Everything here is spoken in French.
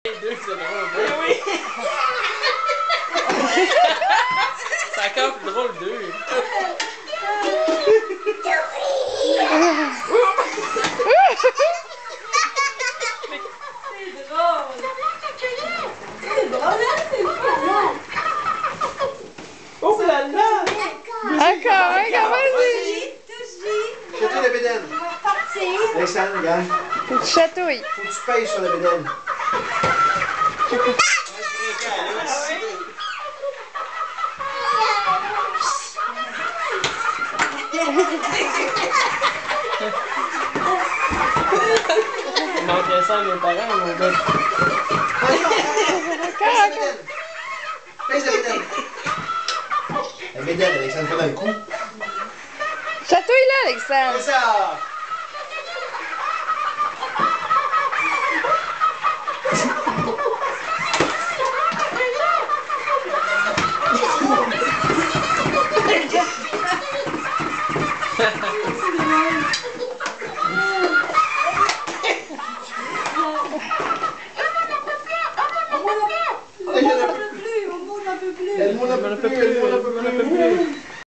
Les deux, c'est drôle. Oui! C'est encore plus drôle, deux. Oh là là! Encore, vas-y! Chatouille la bédaine. Alexandre, regarde. Faut que tu chatouilles. Faut que tu payes sur la bédaine. Il manquait ça à mes parents, mon gars. Pèse la bédaine. La bédaine, Alexandre, fait dans le cou. Chatouille-là, Alexandre. C'est ça! Elle m'en a plus,